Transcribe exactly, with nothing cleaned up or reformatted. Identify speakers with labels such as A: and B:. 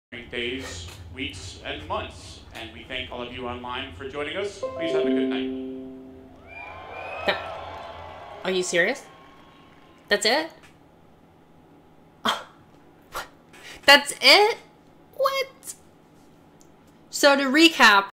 A: days, weeks, and months. And we thank all of you online for joining us. Please have a good night.
B: That, are you serious? That's it? Oh, that's it? What? So to recap,